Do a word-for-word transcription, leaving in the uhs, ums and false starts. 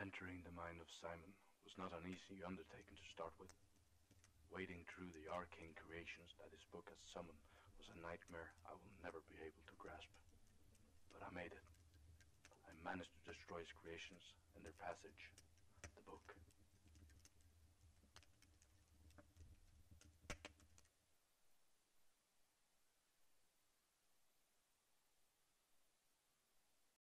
Entering the mind of Simon was not an easy undertaking to start with. Wading through the arcane creations that his book has summoned was a nightmare I will never be able to grasp. But I made it. I managed to destroy his creations and their passage, the book.